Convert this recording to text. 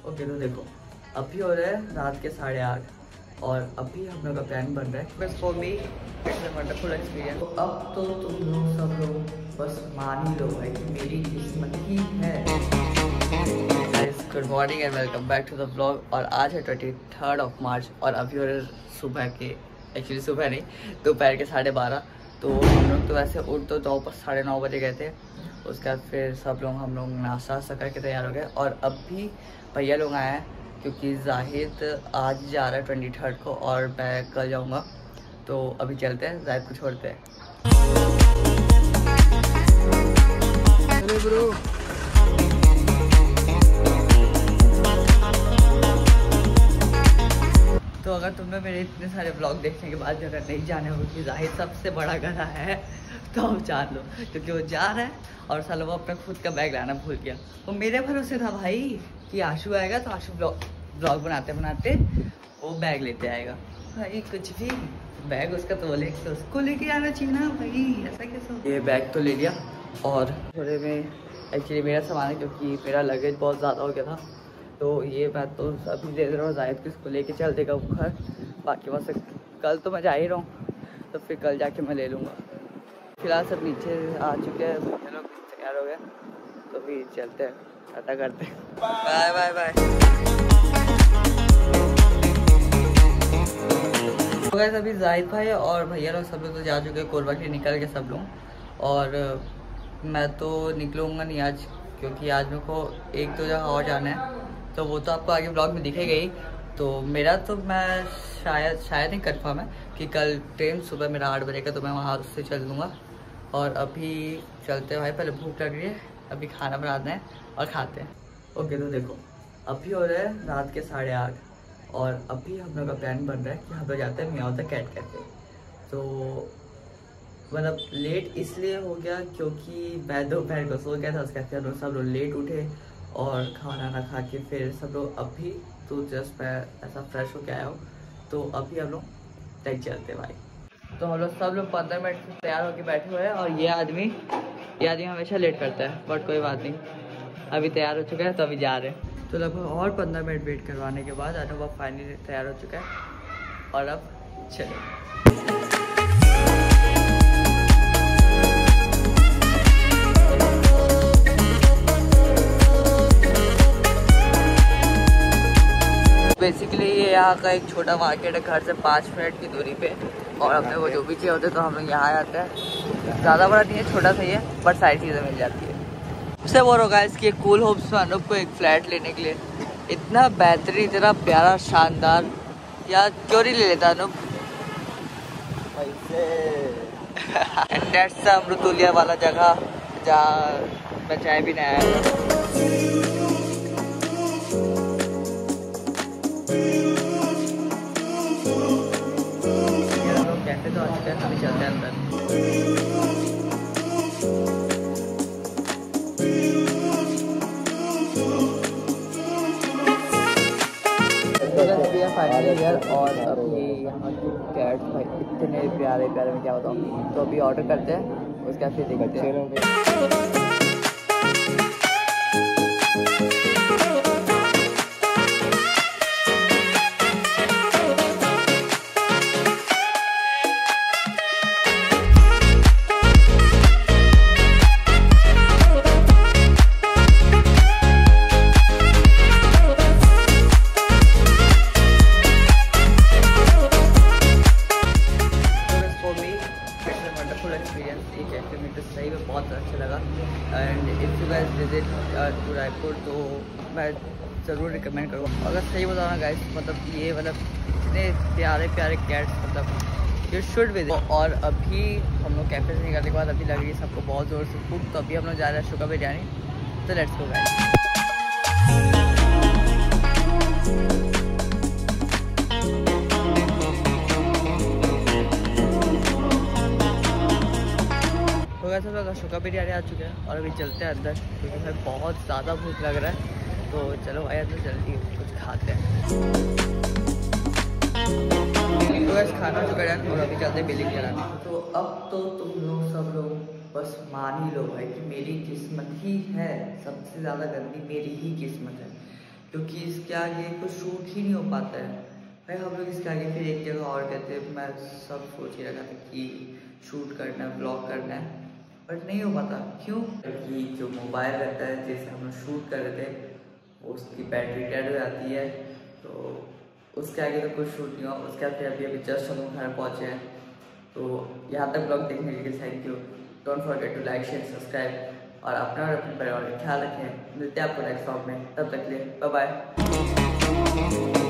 Okay तो देखो अभी हो रहा है रात के 8:30 और अभी हम लोग का प्लान बन रहा है बस for me it's a wonderful experience. तो अब तो तुम लोग सब लोग बस मान ही लो भाई कि मेरी किस्मत ही है। Good morning and welcome back to the vlog. और आज है 23 मार्च और अभी हो रहे सुबह के, एक्चुअली सुबह नहीं, दोपहर के 12:30। तो हम लोग तो वैसे उठ तो 9:30 बजे गए थे। उसके बाद फिर सब लोग हम लोग नाश्ता वास्ता करके तैयार हो गए और अभी भैया लोग आए हैं क्योंकि जाहिद आज जा रहा है 23 को और मैं कल जाऊंगा। तो अभी चलते हैं, जाहिद को छोड़ते हैं। ब्रो तो अगर तुमने मेरे इतने सारे ब्लॉग देखने के बाद अगर नहीं जाने हो कि जाहिद सबसे बड़ा गधा है तो अब जान लो, क्योंकि वो जा रहा है और सालों वो अपना खुद का बैग लाना भूल गया। वो मेरे भरोसे था भाई कि आशु आएगा तो आशु ब्लॉग बनाते बनाते वो बैग लेते आएगा। भाई कुछ भी बैग उसका तो बोले तो उसको लेके आना चाहिए ना भाई, ऐसा कैसे। ये बैग तो ले लिया और थोड़े में एक्चुअली मेरा सामान है क्योंकि मेरा लगेज बहुत ज़्यादा हो गया था। तो ये मैं तो अभी दे रहा हूँ जाहिद को, इसको लेके चल देगा वो घर। बाकी वहाँ से कल तो मैं जा ही रहा हूँ तो फिर कल जाके मैं ले लूँगा। फिलहाल सब नीचे आ चुके हैं, भैया लोग तैयार हो गए तो भी चलते हैं, पता करते हैं। Bye bye bye. तो गाइस अभी जाहिद भाई और भैया लोग सब लोग तो जा चुके हैं, कोरबा के निकल के सब लोग। और मैं तो निकलूँगा नहीं आज क्योंकि आज मेरे को एक दो जगह और जाना है तो वो तो आपको आगे ब्लॉग में दिखेगा ही। तो मेरा तो मैं शायद ही कंफर्म है कि कल ट्रेन सुबह मेरा 8 बजे का, तो मैं वहाँ से चल लूँगा। और अभी चलते हैं भाई, पहले भूख लग रही है, अभी खाना बनाते हैं और खाते हैं। ओके तो देखो अभी हो रहा है रात के 8:30 और अभी हम लोग का प्लान बन रहा है कि हम लोग जाते हैं म्याओ द कैट कैफे। तो मतलब लेट इसलिए हो गया क्योंकि मैं दोपहर को सो गया था, उसके बाद सब लोग लेट उठे और खाना ना खा के फिर सब लोग अभी तो जस्ट मैं ऐसा फ्रेश होके आया हूँ तो अभी हम लोग तय चलते भाई। तो हम लोग सब लोग 15 मिनट से तैयार होके बैठे हुए हैं और ये आदमी हमेशा लेट करता है, बट कोई बात नहीं, अभी तैयार हो चुका है तो अभी जा रहे हैं। तो लगभग और 15 मिनट वेट करवाने के बाद अनुभव फाइनली तैयार हो चुका है और अब चले। बेसिकली ये यहाँ का एक छोटा मार्केट है, घर से 5 मिनट की दूरी पे। और अपने को जो भी चाहिए होते तो हम लोग यहाँ आते हैं। ज़्यादा बड़ा नहीं है, छोटा सा ही है, बट सारी चीज़ें मिल जाती है। उससे बोल होगा इसकी कूल होप्स में अनूप को एक फ्लैट लेने के लिए। इतना बेहतरीन, इतना प्यारा, शानदार, या क्यों नहीं ले लेता अनूप? एंड दैट्स द अमृतुलिया वाला जगह जहाँ मैं चाय भी नहीं आया। कैफे तो आ चुका है, अभी चलते हैं अंदर। और अभी यहाँ की कैट्स भाई इतने प्यारे प्यारे, में क्या बताऊँ। तो अभी ऑर्डर करते हैं, उसके बाद फिर देखते हैं। सही में बहुत अच्छा लगा and if you guys visit to Raipur तो मैं ज़रूर रिकमेंड करूँगा। अगर सही बताना गाइस, मतलब ये इतने प्यारे प्यारे कैट्स, मतलब यू शुड विजिट। और अभी हम लोग कैफे से निकलने के बाद अभी लग रही है सबको बहुत ज़ोर से भूख, तो अभी हम लोग जा रहे हैं शुगर बिरयानी। तो लेट्स गो गाइस। सब लोग शुगर बिरयानी आ चुके हैं और अभी चलते हैं अंदर क्योंकि हमें बहुत ज़्यादा भूख लग रहा है। तो चलो भाई अंदर जल्दी कुछ खाते हैं। तो बस खाना चुका है और अभी चलते हैं बिलिंग कराने। तो अब तो तुम लोग सब लोग बस मान ही लो भाई कि मेरी किस्मत ही है, सबसे ज़्यादा गंदी मेरी ही किस्मत है क्योंकि इसके आगे कुछ शूट ही नहीं हो पाता है भाई। हम लोग इसके आगे फिर एक जगह और गए थे, मैं सब सोच ही रखा था कि शूट करना है, ब्लॉग करना है, बट नहीं हो पाता। क्यों? क्योंकि जो मोबाइल रहता है, जैसे हम लोग शूट कर रहे थे, उसकी बैटरी डेड हो जाती है, तो उसके आगे तो कुछ शूट नहीं हुआ। उसके बाद फिर अभी जस्ट हम लोग घर पहुँचे हैं। तो यहाँ तक ब्लॉग देखने के लिए thank you. Don't forget to like, share, subscribe और अपना और अपने परिवार का ख्याल रखें। मिलते हैं आपको नेक्स्ट ब्लॉग में, तब तक के लिए बाय बाय।